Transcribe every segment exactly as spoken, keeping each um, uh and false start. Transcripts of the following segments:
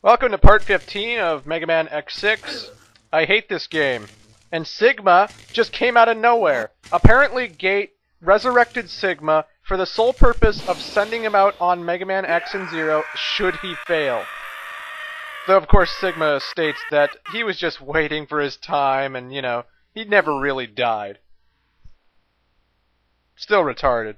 Welcome to part fifteen of Mega Man X six. I hate this game. And Sigma just came out of nowhere. Apparently Gate resurrected Sigma for the sole purpose of sending him out on Mega Man X and Zero should he fail. Though of course Sigma states that he was just waiting for his time and, you know, he never really died. Still retarded.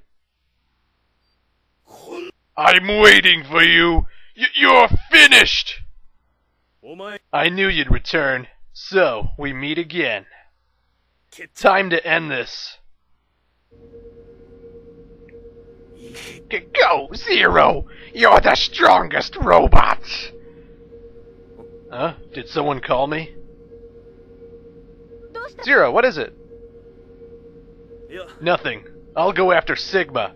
I'm waiting for you! Y you're finished! I knew you'd return, so we meet again. Time to end this. G go, Zero! You're the strongest robot! Huh? Did someone call me? Zero, what is it? Nothing. I'll go after Sigma.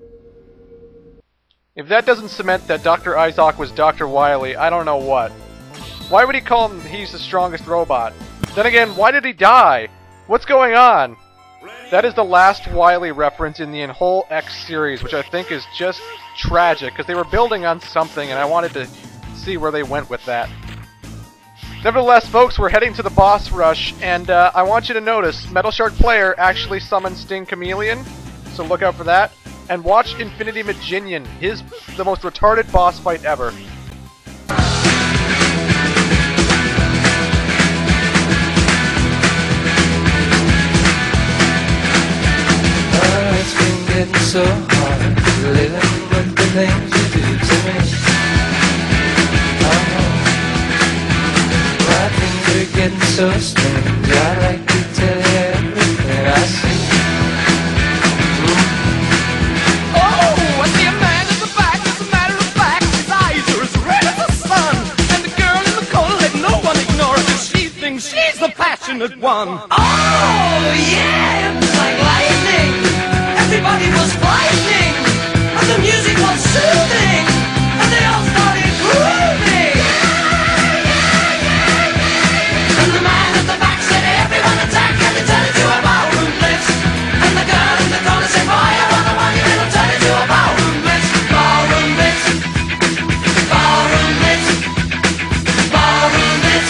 If that doesn't cement that Doctor Isaac was Doctor Wily, I don't know what. Why would he call him he's the strongest robot? Then again, why did he die? What's going on? That is the last Wily reference in the whole X series, which I think is just tragic, because they were building on something and I wanted to see where they went with that. Nevertheless, folks, we're heading to the boss rush, and uh, I want you to notice, Metal Shark Player actually summoned Sting Chameleon, so look out for that. And watch Infinity Maginion, his the most retarded boss fight ever. Oh, it's been getting so hard living with the things you do to me. Oh, my things are getting so strange. I like to tell you everything I see. She's the passionate one. Oh yeah, it was like lightning. Everybody was frightening, and the music was soothing, and they all started grooving. And the man at the back said, "Everyone attack!" and they turned into a ballroom blitz. And the girl in the corner said, "Boy, I wanna want you," and it'll turn into a ballroom blitz. Ballroom blitz. Ballroom blitz. Ballroom blitz.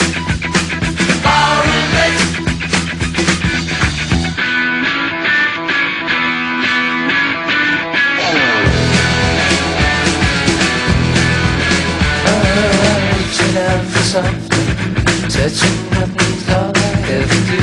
Something, touching nothing's all I ever do.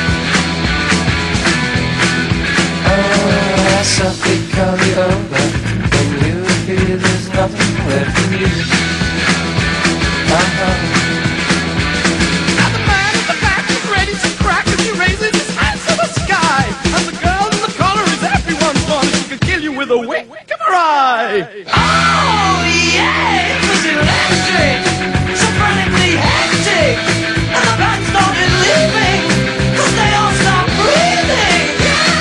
Oh, I softly call you over when you appear there's nothing left for you. Uh-huh. Now the man in the back is ready to crack as he raises his hands to the sky. And the girl in the collar is everyone's one. She can kill you with a wink of her eye. Oh yeah, it was electric. Hectic, and the band started leaving, cause they all stopped breathing.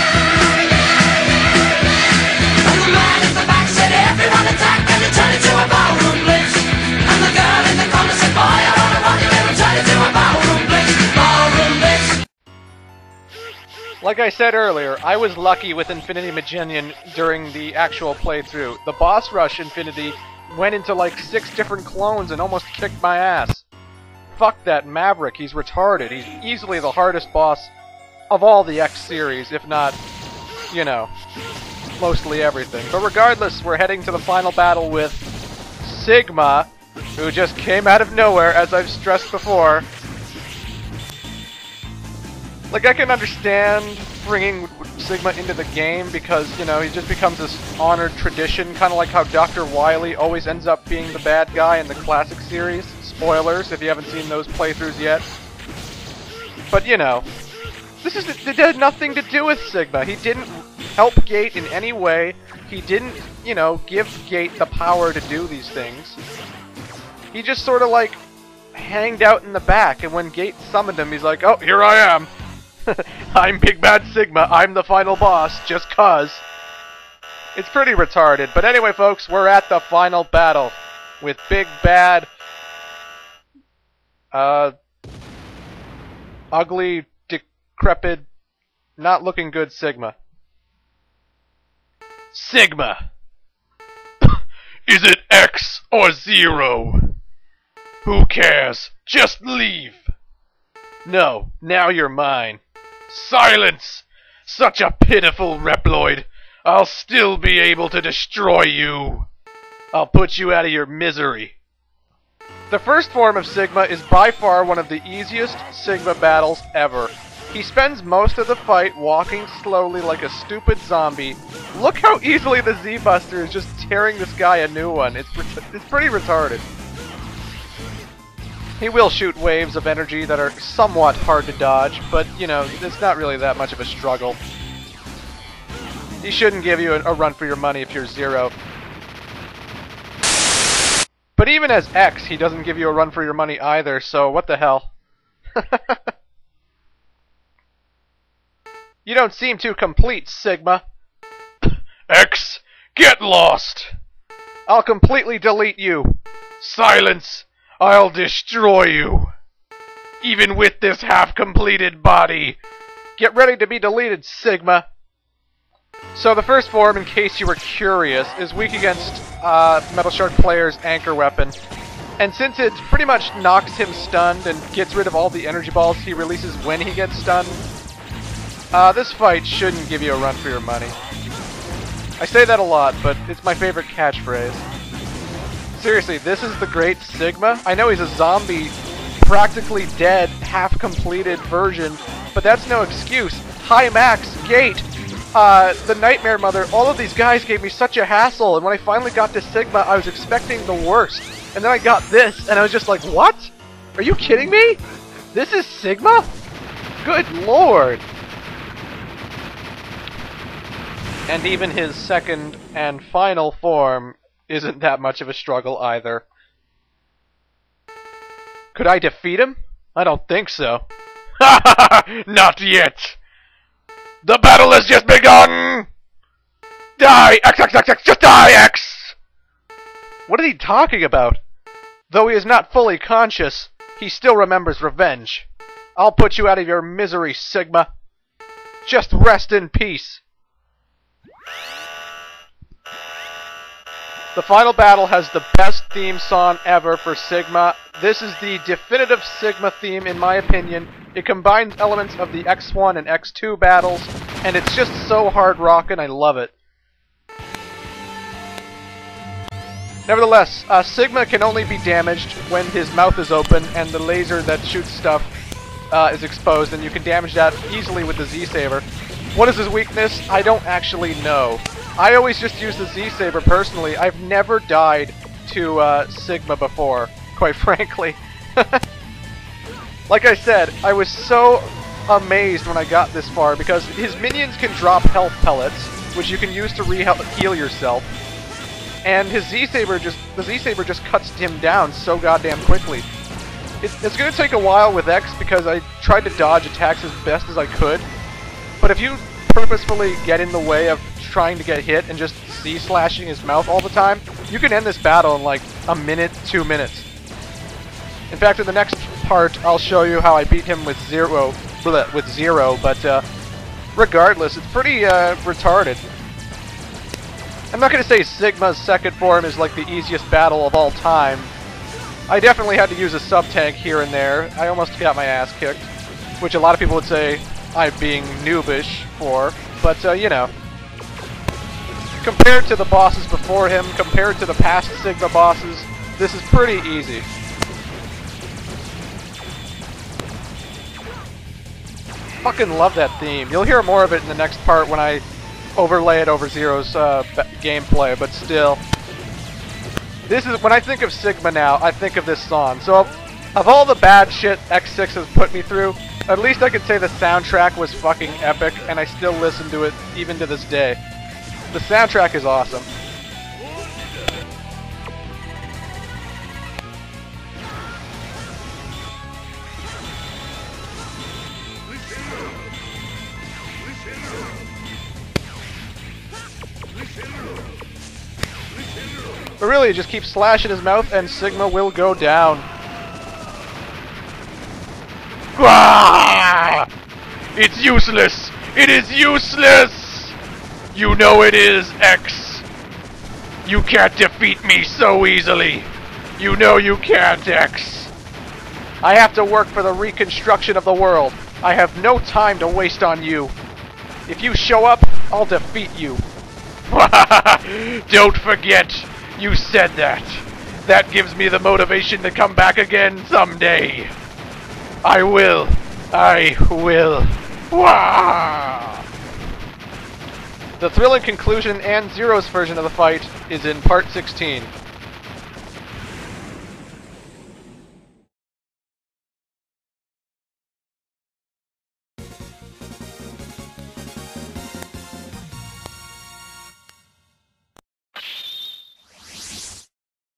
And the man at the back said, "Everyone attack," and it turned into a ballroom blitz. And the girl in the corner said, "Boy, I wanna want you," and it turned into a ballroom blitz. Ballroom blitz. Like I said earlier, I was lucky with Infinity Maginion during the actual playthrough. The boss rush Infinity went into like six different clones and almost kicked my ass. Fuck that Maverick, he's retarded. He's easily the hardest boss of all the X series, if not, you know, mostly everything. But regardless, we're heading to the final battle with Sigma, who just came out of nowhere, as I've stressed before. Like, I can understand bringing Sigma into the game because, you know, he just becomes this honored tradition, kind of like how Doctor Wily always ends up being the bad guy in the classic series. Spoilers, if you haven't seen those playthroughs yet. But, you know, this is it had nothing to do with Sigma. He didn't help Gate in any way. He didn't, you know, give Gate the power to do these things. He just sort of, like, hanged out in the back, and when Gate summoned him, he's like, "Oh, here I am. I'm Big Bad Sigma. I'm the final boss, just cuz." It's pretty retarded. But anyway, folks, we're at the final battle with Big Bad... Uh, ugly, decrepit, not looking good Sigma. Sigma! Is it X or Zero? Who cares? Just leave! No, now you're mine. Silence! Such a pitiful Reploid! I'll still be able to destroy you! I'll put you out of your misery. The first form of Sigma is by far one of the easiest Sigma battles ever. He spends most of the fight walking slowly like a stupid zombie. Look how easily the Z-Buster is just tearing this guy a new one. It's, it's pretty retarded. He will shoot waves of energy that are somewhat hard to dodge, but, you know, it's not really that much of a struggle. He shouldn't give you a, a run for your money if you're Zero. But even as X, he doesn't give you a run for your money either, so what the hell? You don't seem too complete, Sigma. X, get lost! I'll completely delete you. Silence! I'll destroy you. Even with this half-completed body. Get ready to be deleted, Sigma. So the first form, in case you were curious, is weak against uh, Metal Shark Player's anchor weapon. And since it pretty much knocks him stunned and gets rid of all the energy balls he releases when he gets stunned, uh, this fight shouldn't give you a run for your money. I say that a lot, but it's my favorite catchphrase. Seriously, this is the great Sigma? I know he's a zombie, practically dead, half-completed version, but that's no excuse. High Max, Gate, uh, the Nightmare Mother, all of these guys gave me such a hassle, and when I finally got to Sigma, I was expecting the worst. And then I got this, and I was just like, what? Are you kidding me? This is Sigma? Good lord! And even his second and final form isn't that much of a struggle either. Could I defeat him? I don't think so. Ha ha ha! Not yet! The battle has just begun! Die! X, X, X, X! Just die, X! What is he talking about? Though he is not fully conscious, he still remembers revenge. I'll put you out of your misery, Sigma. Just rest in peace. The final battle has the best theme song ever for Sigma. This is the definitive Sigma theme in my opinion. It combines elements of the X one and X two battles, and it's just so hard rockin', I love it. Nevertheless, uh, Sigma can only be damaged when his mouth is open and the laser that shoots stuff uh, is exposed, and you can damage that easily with the Z-Saber. What is his weakness? I don't actually know. I always just use the Z-Saber personally. I've never died to uh, Sigma before, quite frankly. Like I said, I was so amazed when I got this far because his minions can drop health pellets, which you can use to re-heal yourself. And his Z-Saber just, the Z-Saber just cuts him down so goddamn quickly. It's, it's gonna take a while with X because I tried to dodge attacks as best as I could. But if you purposefully get in the way of trying to get hit and just Z-slashing his mouth all the time, you can end this battle in like a minute, two minutes. In fact, in the next part, I'll show you how I beat him with zero, with zero. But uh, regardless, it's pretty uh, retarded. I'm not going to say Sigma's second form is like the easiest battle of all time. I definitely had to use a sub-tank here and there. I almost got my ass kicked, which a lot of people would say I'm being noobish for, but uh, you know. Compared to the bosses before him, compared to the past Sigma bosses, this is pretty easy. Fucking love that theme. You'll hear more of it in the next part when I overlay it over Zero's uh, gameplay, but still. This is, when I think of Sigma now, I think of this song. So, of all the bad shit X six has put me through, at least I could say the soundtrack was fucking epic, and I still listen to it even to this day. The soundtrack is awesome. But really, just keep slashing his mouth and Sigma will go down. Gah! It's useless! It is useless! You know it is, X. You can't defeat me so easily. You know you can't, X. I have to work for the reconstruction of the world. I have no time to waste on you. If you show up, I'll defeat you. Don't forget, you said that. That gives me the motivation to come back again someday. I will. I will. Wah! The thrilling conclusion and Zero's version of the fight is in part sixteen.